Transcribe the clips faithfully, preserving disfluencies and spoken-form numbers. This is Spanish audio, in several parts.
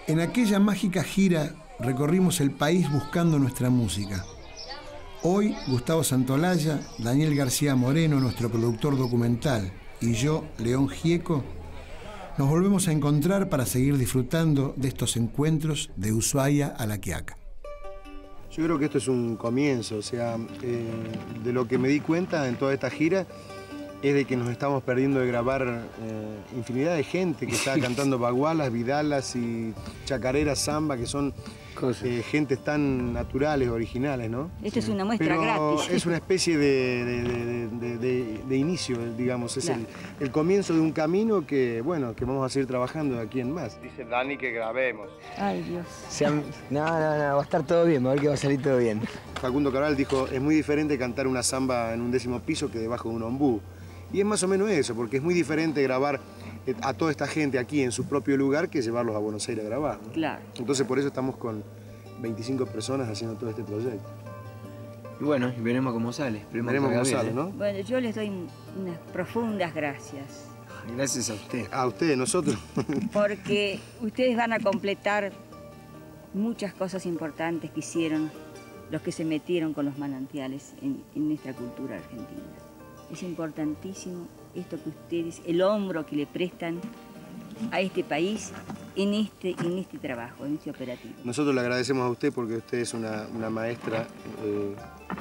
En aquella mágica gira recorrimos el país buscando nuestra música. Hoy, Gustavo Santolaya, Daniel García Moreno, nuestro productor documental, y yo, León Gieco, nos volvemos a encontrar para seguir disfrutando de estos encuentros de Ushuaia a La Quiaca. Yo creo que esto es un comienzo, o sea, eh, de lo que me di cuenta en toda esta gira es de que nos estamos perdiendo de grabar eh, infinidad de gente que está cantando bagualas, vidalas y chacareras, samba, que son eh, gentes tan naturales, originales, ¿no? Esto es una muestra Pero gratis. Es una especie de, de, de, de, de, de inicio, digamos, es claro. el, el comienzo de un camino que, bueno, que vamos a seguir trabajando de aquí en más. Dice Dani que grabemos. Ay, Dios. Sean... No, no, no, va a estar todo bien, va a ver que va a salir todo bien. Facundo Cabral dijo, es muy diferente cantar una samba en un décimo piso que debajo de un ombú. Y es más o menos eso, porque es muy diferente grabar a toda esta gente aquí en su propio lugar que llevarlos a Buenos Aires a grabar, ¿no? Claro. Entonces por eso estamos con veinticinco personas haciendo todo este proyecto. Y bueno, y veremos cómo sale. Veremos cómo sale, ¿no? Bueno, yo les doy unas profundas gracias. Gracias a usted. A ustedes, nosotros. Porque ustedes van a completar muchas cosas importantes que hicieron los que se metieron con los manantiales en, en nuestra cultura argentina. Es importantísimo esto que ustedes, el hombro que le prestan a este país en este, en este trabajo, en este operativo. Nosotros le agradecemos a usted porque usted es una, una maestra eh,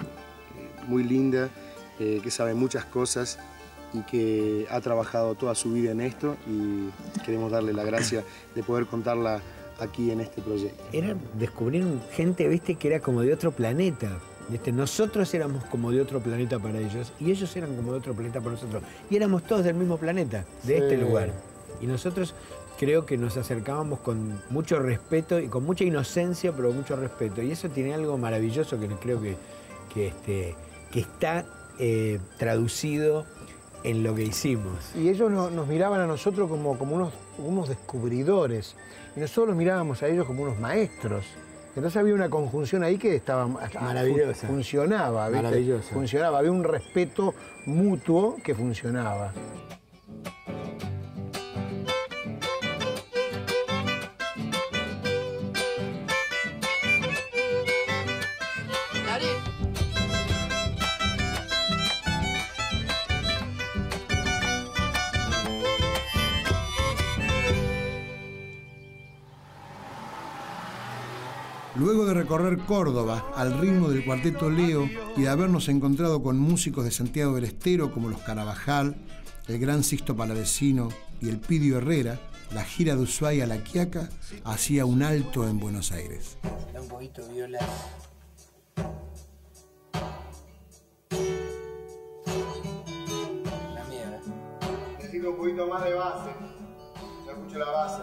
muy linda, eh, que sabe muchas cosas y que ha trabajado toda su vida en esto y queremos darle la gracia de poder contarla aquí en este proyecto. Era descubrir gente, viste, que era como de otro planeta. ¿Viste? Nosotros éramos como de otro planeta para ellos y ellos eran como de otro planeta para nosotros. Y éramos todos del mismo planeta, de sí. este lugar. Y nosotros creo que nos acercábamos con mucho respeto y con mucha inocencia, pero mucho respeto. Y eso tiene algo maravilloso que creo que, que, este, que está eh, traducido en lo que hicimos. Y ellos no, nos miraban a nosotros como, como unos, unos descubridores. Y nosotros los mirábamos a ellos como unos maestros. Entonces había una conjunción ahí que estaba maravillosa. Funcionaba, ¿viste? Maravillosa. Funcionaba, había un respeto mutuo que funcionaba. Luego de recorrer Córdoba al ritmo del Cuarteto Leo y de habernos encontrado con músicos de Santiago del Estero como los Carabajal, el Gran Sixto Palavecino y el Pidio Herrera, la gira de Ushuaia a La Quiaca hacía un alto en Buenos Aires. Un poquito viola. La mierda. Necesito un poquito más de base. No escucho la base.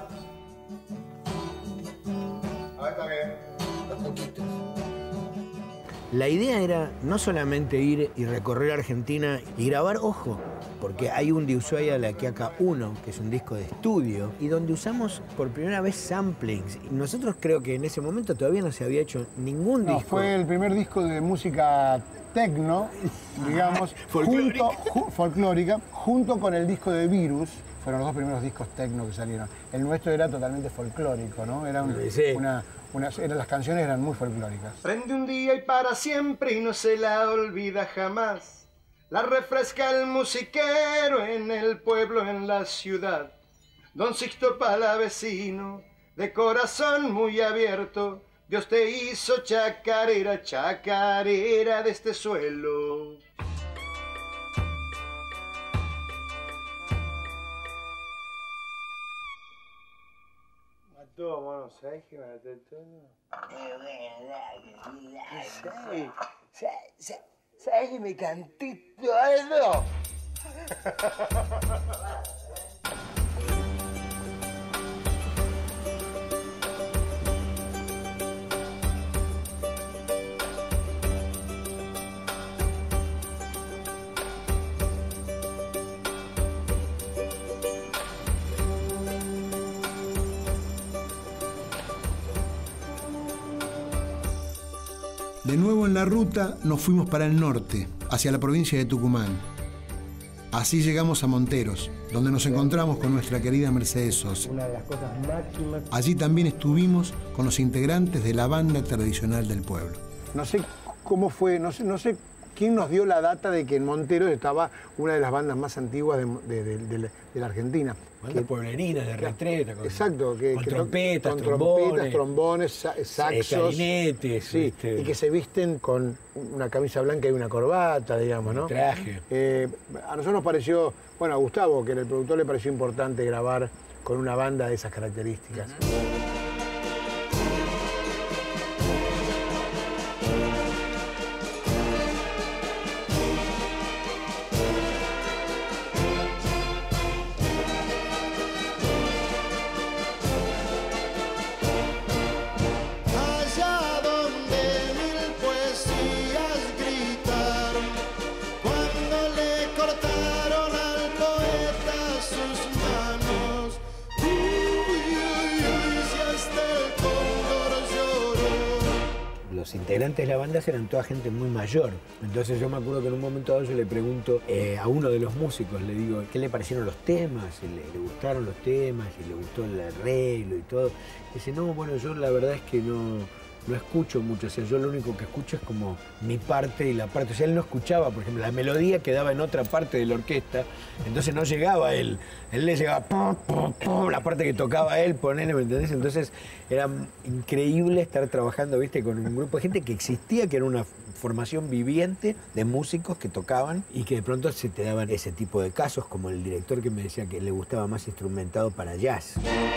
Ahí está bien. La idea era no solamente ir y recorrer Argentina y grabar, ojo, porque hay un de Ushuaia a La Quiaca uno, que es un disco de estudio, y donde usamos por primera vez samplings. Y nosotros creo que en ese momento todavía no se había hecho ningún no, disco. Fue el primer disco de música tecno, digamos, folclórica. Junto, ju, folclórica, junto con el disco de Virus. Fueron los dos primeros discos tecno que salieron. El nuestro era totalmente folclórico, ¿no? Era un, sí. una, una, era, las canciones eran muy folclóricas. Prende un día y para siempre y no se la olvida jamás. La refresca el musiquero en el pueblo, en la ciudad. Don Sixto Palavecino, de corazón muy abierto, Dios te hizo chacarera, chacarera de este suelo. Mató, mono, ¿sabes qué me mató todo? ¿Sabes? ¿Sabes que me canté todo? De nuevo en la ruta nos fuimos para el norte, hacia la provincia de Tucumán. Así llegamos a Monteros, donde nos encontramos con nuestra querida Mercedes Sosa. Una de las cosas máximas. Allí también estuvimos con los integrantes de la banda tradicional del pueblo. No sé cómo fue, no sé, no sé quién nos dio la data de que en Monteros estaba una de las bandas más antiguas de, de, de, de, de la Argentina. Banda pueblerina, de retreta. Con, exacto. Que, con que, trompetas, con trombones, trompetas, trombones, saxos. Clarinetes. Sí, este... y que se visten con una camisa blanca y una corbata, digamos, ¿no? Un traje. Eh, a nosotros nos pareció, bueno, a Gustavo, que era el productor, le pareció importante grabar con una banda de esas características. Uh-huh. Los integrantes de la banda eran toda gente muy mayor. Entonces yo me acuerdo que en un momento dado yo le pregunto eh, a uno de los músicos, le digo, ¿qué le parecieron los temas? Si le, le gustaron los temas, si le gustó el arreglo y todo. Dice, no, bueno, yo la verdad es que no, no escucho mucho. O sea, yo lo único que escucho es como mi parte y la parte. O sea, él no escuchaba, por ejemplo, la melodía quedaba en otra parte de la orquesta, entonces no llegaba él. Él le llegaba pum, pum, pum, la parte que tocaba él, ponele, ¿me entendés? Entonces era increíble estar trabajando, viste, con un grupo de gente que existía, que era una formación viviente de músicos que tocaban y que de pronto se te daban ese tipo de casos, como el director que me decía que le gustaba más instrumentado para jazz.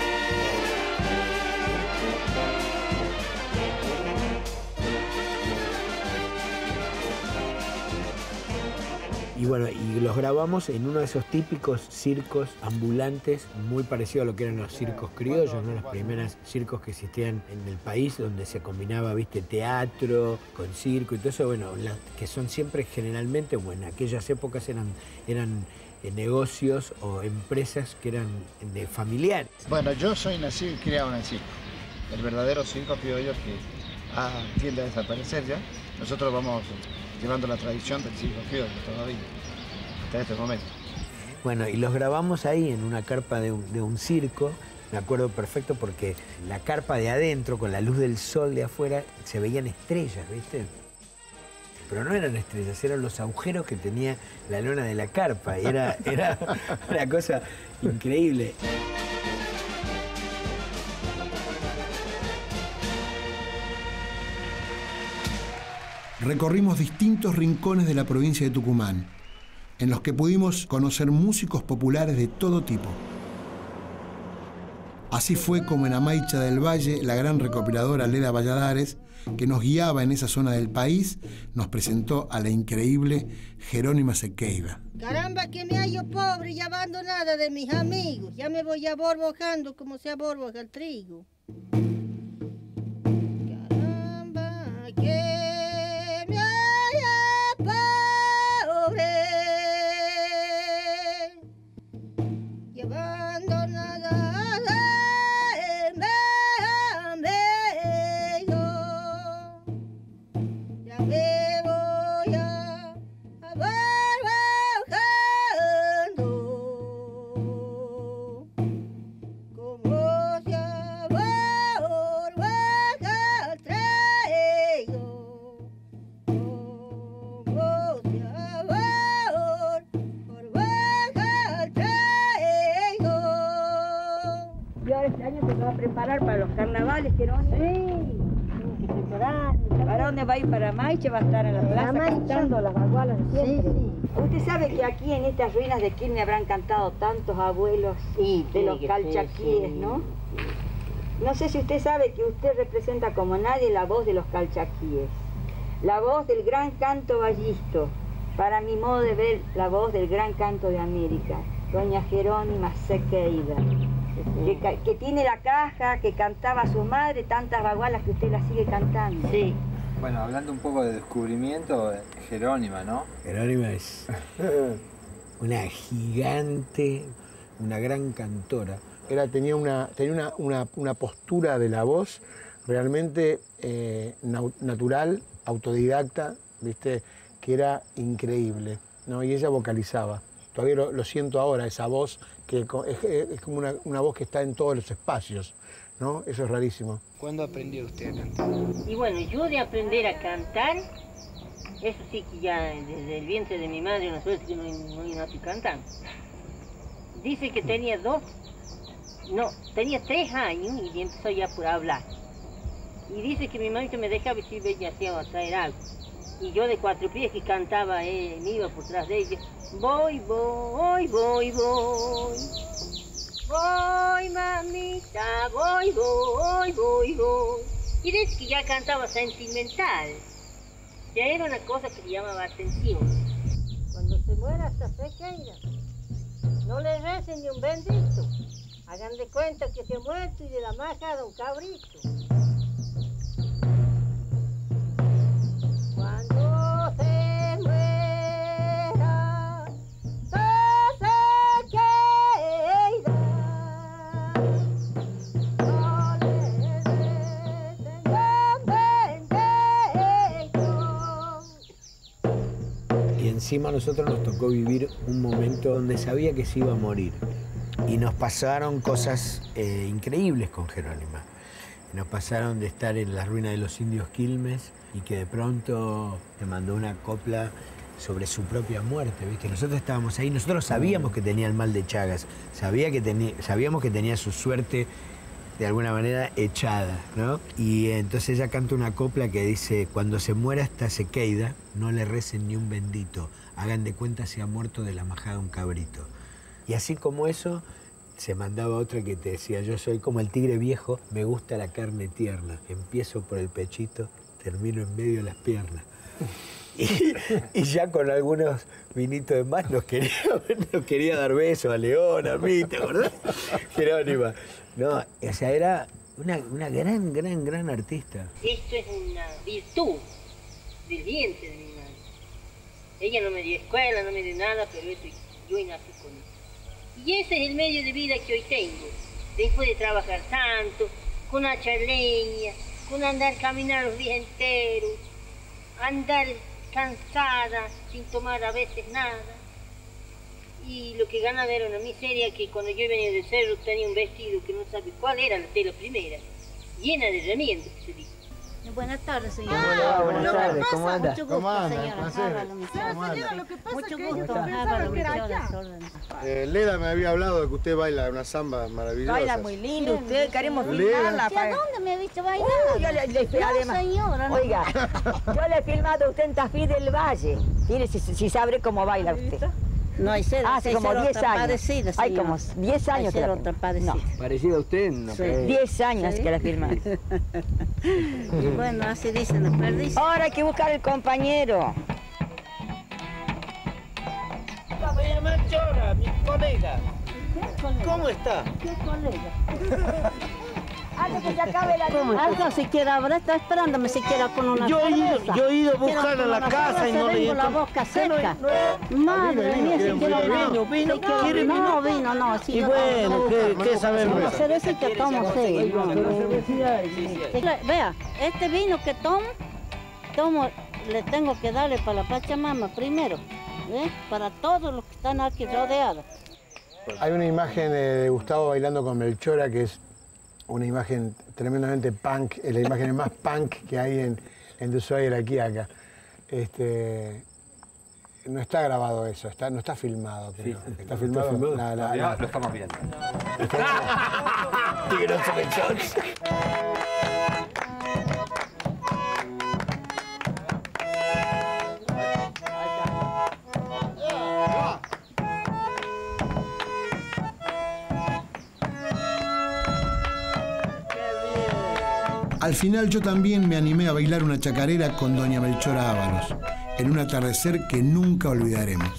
Y bueno, y los grabamos en uno de esos típicos circos ambulantes, muy parecido a lo que eran los circos criollos, ¿no? Los primeros circos que existían en el país, donde se combinaba, viste, teatro con circo y todo eso, bueno, la, que son siempre generalmente, bueno, en aquellas épocas eran, eran eh, negocios o empresas que eran de familiares. Bueno, yo soy nacido y criado en el circo, el verdadero circo criollo que ah, tiende a desaparecer ya. Nosotros vamos llevando la tradición del circo criollo todavía, hasta este momento. Bueno, y los grabamos ahí en una carpa de un, de un circo. Me acuerdo perfecto porque la carpa de adentro, con la luz del sol de afuera, se veían estrellas, ¿viste? Pero no eran estrellas, eran los agujeros que tenía la lona de la carpa. Y era, era una cosa increíble. Recorrimos distintos rincones de la provincia de Tucumán, en los que pudimos conocer músicos populares de todo tipo. Así fue como en Amaicha del Valle, la gran recopiladora Leda Valladares, que nos guiaba en esa zona del país, nos presentó a la increíble Jerónima Sequeira. Caramba, que me hallo pobre y abandonada de mis amigos. Ya me voy aborbojando como se aborboja el trigo. Caramba, que... Preparar para los carnavales, Jerónimo. Sí, hay que preparar. ¿Para dónde va a ir? ¿Para Maiche? ¿Va a estar en la plaza la cantando las bagualas de siempre? Sí, sí. Usted sabe que aquí en estas ruinas de Quilmes habrán cantado tantos abuelos sí, de los sí, calchaquíes, sí. ¿no? No sé si usted sabe que usted representa como nadie la voz de los calchaquíes, la voz del gran canto vallisto, para mi modo de ver, la voz del gran canto de América, doña Jerónima Sequeira. Que, que tiene la caja, que cantaba su madre, tantas bagualas que usted las sigue cantando. Sí. Bueno, hablando un poco de descubrimiento, Jerónima, ¿no? Jerónima es una gigante, una gran cantora. Era, tenía una, tenía una, una, una postura de la voz realmente eh, natural, autodidacta, ¿viste? Que era increíble, ¿no? Y ella vocalizaba todavía lo, lo siento ahora, esa voz, que es, es como una, una voz que está en todos los espacios, ¿no? Eso es rarísimo. ¿Cuándo aprendió usted a cantar? Y bueno, yo de aprender a cantar, eso sí que ya desde el vientre de mi madre, una suerte que no, no nací cantando. Dice que tenía dos, no, tenía tres años y empezó ya por hablar. Y dice que mi mamita me dejaba si ella hacía traer algo. Y yo de cuatro pies que cantaba, eh, me iba por detrás de ella. Voy, voy, voy, voy. Voy, mamita, voy, voy, voy, voy. Y dice que ya cantaba sentimental. Ya era una cosa que le llamaba atención. Cuando se muera esta pequeña, no le recen ni un bendito. Hagan de cuenta que se ha muerto y de la maja da un cabrito. Cuando se muera, se queda. No le recen ni un bendito. Y encima a nosotros nos tocó vivir un momento donde sabía que se iba a morir. Y nos pasaron cosas eh, increíbles con Jerónima. Nos pasaron de estar en la ruina de los indios Quilmes y que de pronto te mandó una copla sobre su propia muerte, ¿viste? Nosotros estábamos ahí, nosotros sabíamos que tenía el mal de Chagas, sabía que tenía, sabíamos que tenía su suerte de alguna manera echada, ¿no? Y entonces ella canta una copla que dice: cuando se muera esta sequeida, no le recen ni un bendito, hagan de cuenta se ha muerto de la majada un cabrito. Y así como eso, se mandaba otra que te decía: yo soy como el tigre viejo, me gusta la carne tierna, empiezo por el pechito, termino en medio de las piernas. Y, y ya con algunos vinitos de más nos quería, nos quería dar besos a León, a mí, ¿te acordás? Jerónima. No, o sea, era una, una gran, gran, gran artista. Esto es una virtud del vientre de mi madre. Ella no me dio escuela, no me dio nada, pero esto yo nací con eso. Y ese es el medio de vida que hoy tengo. Después de trabajar tanto, con hacha leña, con andar caminar los días enteros, andar cansada, sin tomar a veces nada. Y lo que ganaba era una miseria, que cuando yo venía del cerro tenía un vestido que no sabe cuál era la tela primera, llena de remiendos, que se dice. Buenas tardes, señor. Hola, buenas tardes, ¿cómo anda? Mucho gusto, ¿Cómo anda? señora. Hágalo, mi señora. señora, lo que pasa Mucho es que gusto. yo pensaba Hágalo, que mi era señora, allá. las órdenes. Eh, Leda me había hablado de que usted baila una samba maravillosa. Baila muy lindo usted, queremos Leda. filmarla. ¿Y a dónde me ha visto bailar? Uh, yo le, le fui No, además. señora, no. Oiga, yo le he filmado a usted en Tafí del Valle. Mire si, si sabe cómo baila usted. No, hay ser, Hace como diez años. Parecida, Hay como diez años Hay que ser la otra filmo. parecida. No. ¿Parecido a usted? No, Sí. pero- diez años Sí. que la filmado. Y bueno, así dicen los perdices. Ahora hay que buscar el compañero. Melchora, mi colega. ¿Cómo está? ¿Qué colega? Antes que se acabe la luz. Algo siquiera habrá, está esperándome siquiera con una Yo he ido- cerveza. yo he ido a Quiero buscarla con a la una casa y cerveza, no le tengo la encuentro. boca No, seca. no, Madre vino, mía, quiere si un quiero vino, vino. vino, vino, Si quiero- ¿quiere No, vino? vino, no. Sí, Y yo bueno, tomo- ¿qué, qué sabemos? Una cervecita tomo, sí. Vea, este vino que tomo, tomo, le tengo que darle para la Pachamama primero, ¿eh? Para todos los que están aquí rodeados. Hay una imagen de Gustavo bailando con Melchora que es una imagen tremendamente punk, es la imagen más punk que hay en, en Ushuaia, aquí acá. Este, no está grabado eso, está, no está filmado. Creo. Está filmado. filmado? La- la- la- Lo estamos viendo. Tigroso Melchor. Al final yo también me animé a bailar una chacarera con doña Melchora Ábalos, en un atardecer que nunca olvidaremos.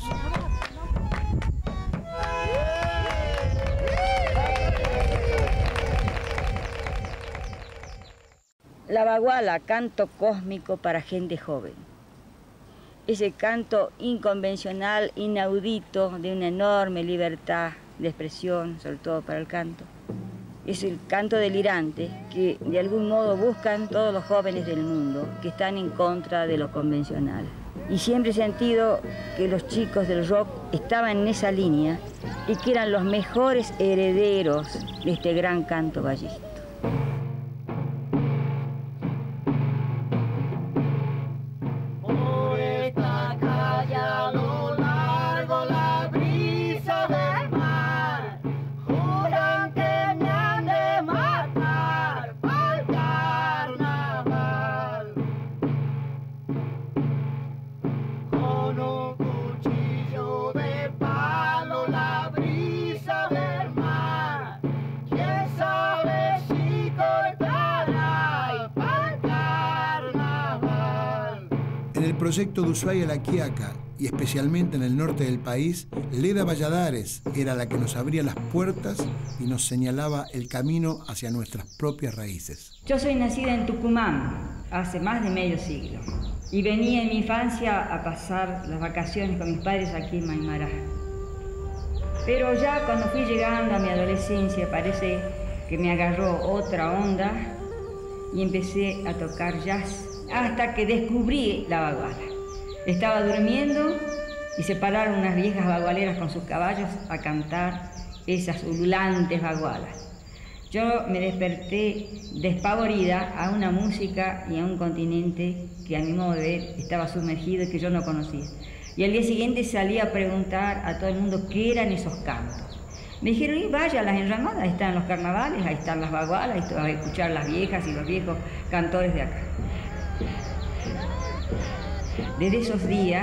La baguala, canto cósmico para gente joven. Ese canto inconvencional, inaudito, de una enorme libertad de expresión, sobre todo para el canto. Es el canto delirante que de algún modo buscan todos los jóvenes del mundo, que están en contra de lo convencional. Y siempre he sentido que los chicos del rock estaban en esa línea y que eran los mejores herederos de este gran canto gallista. En el proyecto de Ushuaia La Quiaca, y especialmente en el norte del país, Leda Valladares era la que nos abría las puertas y nos señalaba el camino hacia nuestras propias raíces. Yo soy nacida en Tucumán hace más de medio siglo y venía en mi infancia a pasar las vacaciones con mis padres aquí en Maimará. Pero ya cuando fui llegando a mi adolescencia parece que me agarró otra onda y empecé a tocar jazz hasta que descubrí la baguala. Estaba durmiendo y se pararon unas viejas bagualeras con sus caballos a cantar esas ululantes bagualas. Yo me desperté despavorida a una música y a un continente que a mi modo de ver estaba sumergido y que yo no conocía. Y al día siguiente salí a preguntar a todo el mundo qué eran esos cantos. Me dijeron, y vaya, las enramadas, ahí están los carnavales, ahí están las bagualas, ahí vas a escuchar las viejas y los viejos cantores de acá. Desde esos días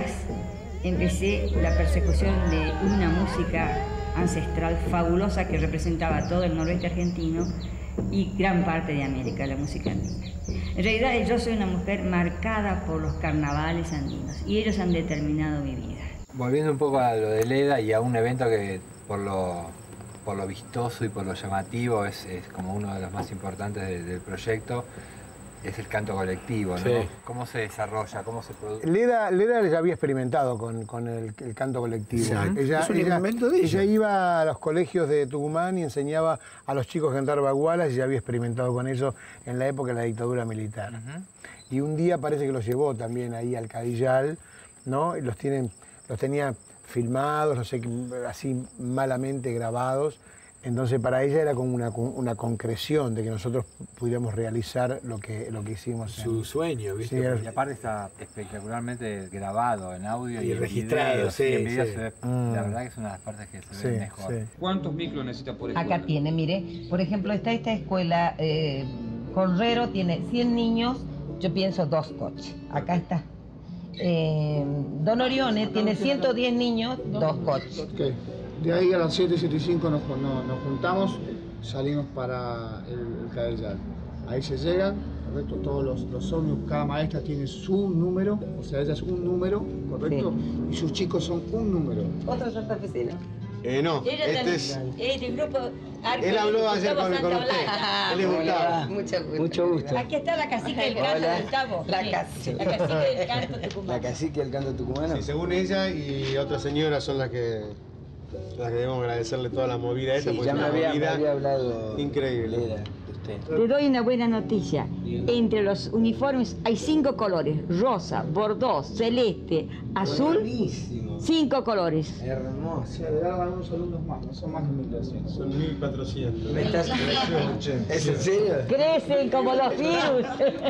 empecé la persecución de una música ancestral fabulosa que representaba todo el noroeste argentino y gran parte de América, la música andina. En realidad yo soy una mujer marcada por los carnavales andinos y ellos han determinado mi vida. Volviendo un poco a lo de Leda y a un evento que por lo, por lo vistoso y por lo llamativo es, es como uno de los más importantes de, del proyecto, es el canto colectivo, ¿no? Sí. ¿Cómo se desarrolla? ¿Cómo se produce? Leda, Leda ya había experimentado con, con el, el canto colectivo. Sí. Ella, es un ella, invento de ella. Ella iba a los colegios de Tucumán y enseñaba a los chicos a cantar bagualas y ya había experimentado con eso en la época de la dictadura militar. Uh-huh. Y un día parece que los llevó también ahí al Cadillal, ¿no? Y los, tienen, los tenía filmados, no sé, así malamente grabados. Entonces para ella era como una, una concreción de que nosotros pudiéramos realizar lo que, lo que hicimos. Su en... sueño, ¿viste? Sí, era... Y aparte está espectacularmente grabado en audio y, y en registrado, video, sí, en video sí. se ve, mm. La verdad que es una de las partes que se sí, ve mejor. Sí. ¿Cuántos micros necesita por escuela? Acá tiene, mire, por ejemplo, está esta escuela, eh, Correro tiene cien niños, yo pienso dos coches. Acá está. Eh, Don Orione tiene ciento diez niños, dos coches. Okay. De ahí a las siete, siete y cinco nos, nos, nos juntamos, salimos para el, el Cadillal. Ahí se llegan, correcto, todos los, los ómnibus, cada maestra tiene su número, o sea, ella es un número, correcto, sí. Y sus chicos son un número. ¿Otro santafesino? Eh, no, Ella este es... Este grupo... Él habló ayer con, con usted, él es Gustavo. Mucho gusto. Mucho gusto. Aquí está la cacique del canto del Gustavo. La sí. cacique. La cacique del canto tucumano. La cacique del canto tucumano. Sí, según ella y otra señora son las que... las que debemos agradecerle toda la movida esta, sí, porque ya es una me había, movida me había hablado increíble. Leda, usted. Te doy una buena noticia. Entre los uniformes hay cinco colores: rosa, bordó, celeste, azul. Buenísimo. Cinco colores. Hermoso. Le dan algunos alumnos más, no son más de mil doscientos. Son mil cuatrocientos. ¿Me estás... ¿Es en serio? Crecen como los virus.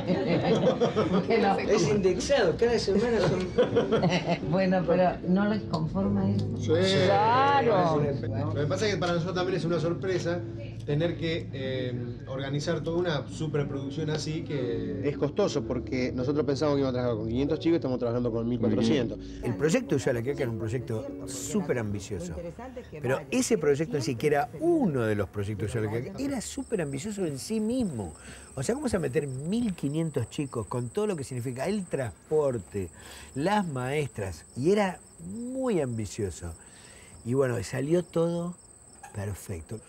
No. Es indexado, cada semana son... Bueno, pero ¿no les conforma eso? Sí. Claro. Lo que pasa es que para nosotros también es una sorpresa tener que eh, organizar toda una superproducción así, que es costoso porque nosotros pensamos que íbamos a trabajar con quinientos chicos y estamos trabajando con mil cuatrocientos. El proyecto Ushuaia La Quiaca era un proyecto súper ambicioso, pero ese proyecto en sí, que era uno de los proyectos de Ushuaia La Quiaca, era súper ambicioso en sí mismo. O sea, vamos a meter mil quinientos chicos con todo lo que significa el transporte, las maestras, y era muy ambicioso. Y bueno, salió todo perfecto.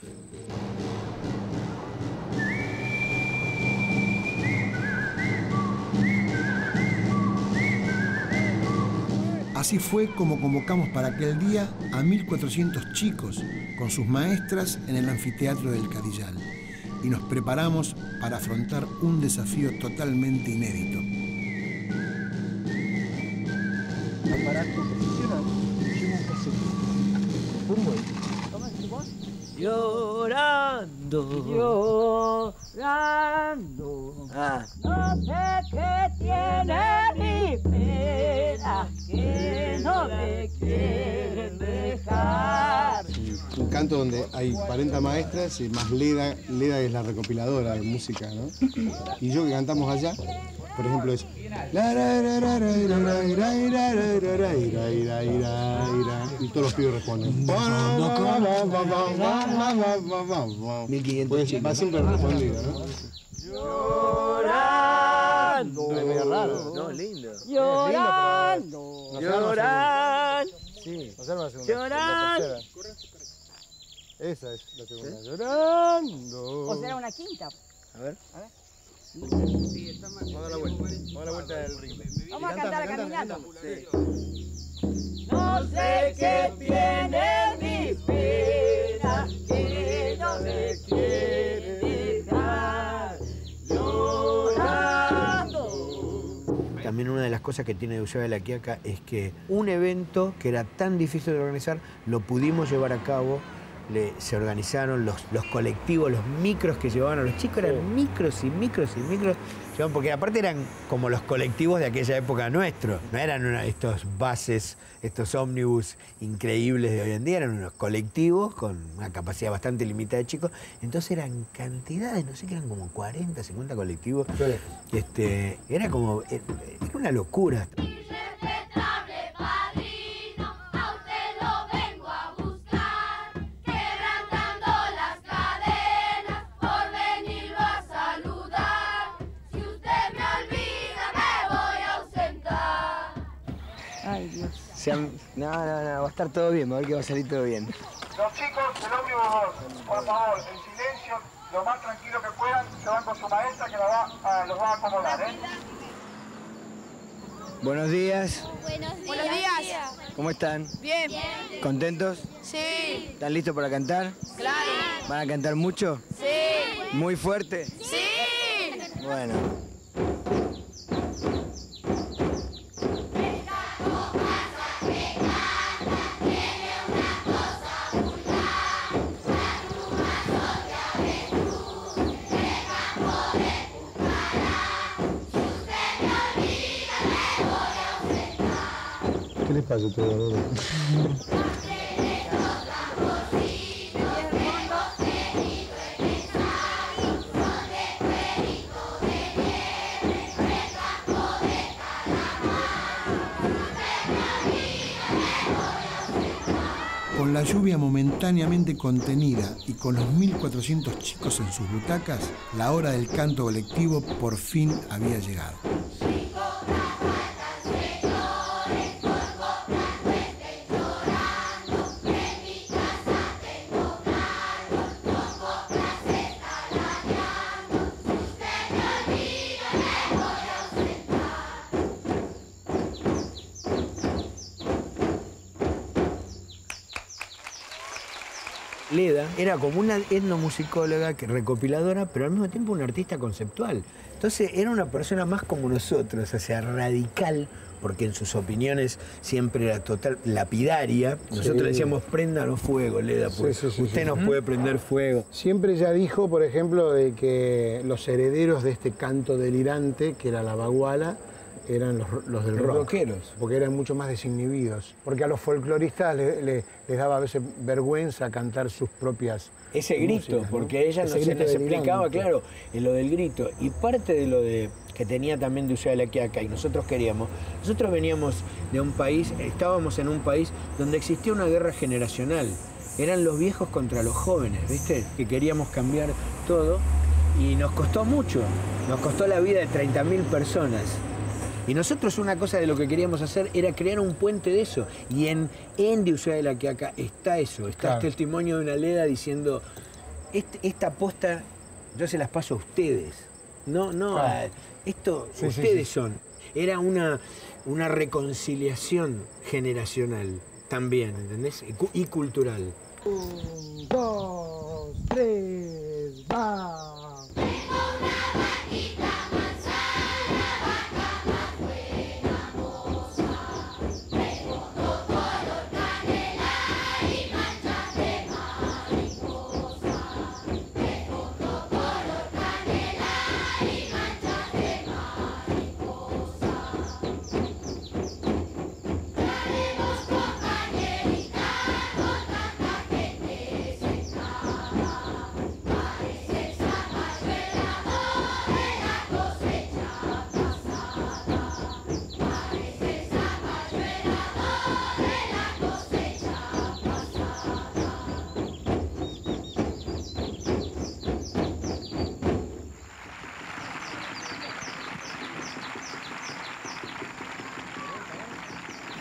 Así fue como convocamos para aquel día a mil cuatrocientos chicos con sus maestras en el anfiteatro del Cadillal y nos preparamos para afrontar un desafío totalmente inédito. aparato profesional, llevo un cassette. ¿Cómo es? ¿Cómo es tu voz? Llorando. Llorando. Ah. No sé qué tiene mi pena, que no me quieren dejar. Un canto donde hay cuarenta maestras y más Leda, Leda es la recopiladora de música, ¿no? Y yo que cantamos allá, por ejemplo, es... Y todos los pibes responden. mil quinientos pues va siempre respondido, ¿no? Llorando. Es medio raro. No, lindo. Llorando. Llorando. Sí, observa la segunda. Llorando. La tercera. Esa es la segunda. Llorando. O será una quinta. A ver. A ver. Sí, está mal. Vamos a dar la vuelta. Vamos a dar la vuelta del ritmo. Vamos a cantar caminando. Sí. No sé qué tiene mi pena, que no me quiere dejar. Llorando. También una de las cosas que tiene Ushuaia de la Quiaca es que un evento que era tan difícil de organizar, lo pudimos llevar a cabo. Le, se organizaron los, los colectivos, los micros que llevaban a los chicos, eran sí. micros y micros y micros, llevaban, porque aparte eran como los colectivos de aquella época nuestro, no eran una, estos buses, estos ómnibus increíbles de hoy en día, eran unos colectivos con una capacidad bastante limitada de chicos, entonces eran cantidades, no sé, que eran como cuarenta, cincuenta colectivos, sí. este, era como, era una locura. Ay, Dios. Se han... No, no, no, va a estar todo bien, va a ver que va a salir todo bien. Los chicos del ómnibus dos, por favor, en silencio, lo más tranquilo que puedan, se van con su maestra que la va a, los va a acomodar, ¿eh? Buenos días. Buenos días. Buenos días. ¿Cómo están? Bien. Bien. ¿Contentos? Sí. ¿Están listos para cantar? Claro. ¿Van a cantar mucho? Sí. ¿Muy fuerte? Sí. Bueno. ¿Qué les pasa a todos? Con la lluvia momentáneamente contenida y con los mil cuatrocientos chicos en sus butacas, la hora del canto colectivo por fin había llegado. Leda era como una etnomusicóloga, que recopiladora, pero al mismo tiempo una artista conceptual. Entonces era una persona más como nosotros, o sea, radical, porque en sus opiniones siempre era total lapidaria. Nosotros Sí. le decíamos, préndanos fuego, Leda, porque Sí, sí, sí, usted sí. nos puede prender fuego. Siempre ella dijo, por ejemplo, de que los herederos de este canto delirante, que era la baguala, eran los, los del Los rock. rockeros. Porque eran mucho más desinhibidos. Porque a los folcloristas le- le- les daba a veces vergüenza cantar sus propias Ese grito, músicas, ¿no? porque ella Ese nos, grito nos delirante. explicaba, claro, en lo del grito. Y parte de lo de que tenía también de Ushuaia de la Quiaca y nosotros queríamos, nosotros veníamos de un país, estábamos en un país donde existía una guerra generacional. Eran los viejos contra los jóvenes, ¿viste? Que queríamos cambiar todo y nos costó mucho. Nos costó la vida de treinta mil personas. Y nosotros una cosa de lo que queríamos hacer era crear un puente de eso. Y en, en de Ushuaia de la Quiaca está eso, está Claro. el testimonio de una Leda diciendo, este- esta posta yo se las paso a ustedes. No, no, Claro. a- esto Sí, sí, ustedes sí. son. Era una, una reconciliación generacional también, ¿entendés? Y, cu- y cultural. Un, dos, tres, va. Tengo una vaquita manzana, vaca más buena moza.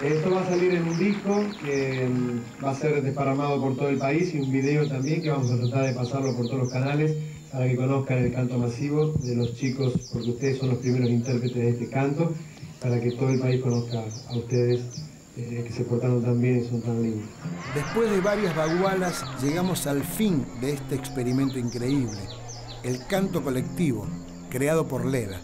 Esto va a salir en un disco que va a ser desparramado por todo el país y un video también que vamos a tratar de pasarlo por todos los canales para que conozcan el canto masivo de los chicos, porque ustedes son los primeros intérpretes de este canto, para que todo el país conozca a ustedes eh, que se portaron tan bien y son tan lindos. Después de varias bagualas, llegamos al fin de este experimento increíble, el canto colectivo, creado por Leda.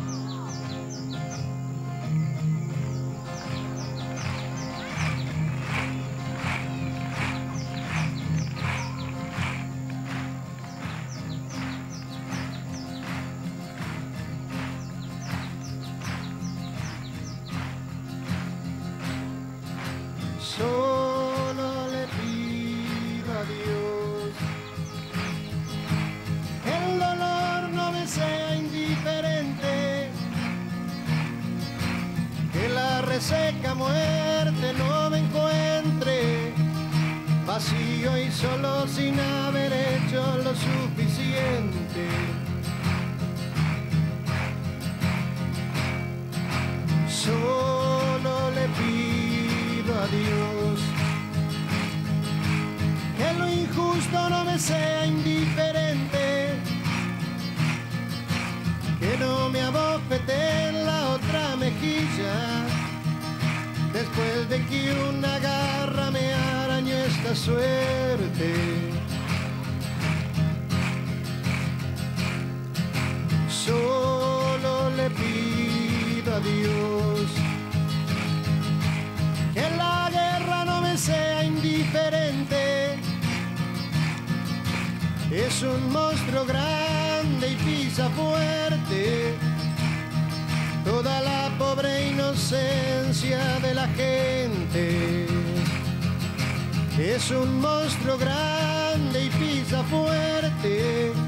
Solo le pido a Dios que el dolor no me sea indiferente, que la reseca muerte no me encuentre vacío y solo sin haber hecho lo suficiente. Solo le pido a Dios que lo injusto no me sea indiferente, que no me abofete en la otra mejilla después de que una garra me arañó esta suerte. Solo le pido a Dios que la guerra no me sea indiferente. Es un monstruo grande y pisa fuerte toda la pobre inocencia de la gente. Es un monstruo grande y pisa fuerte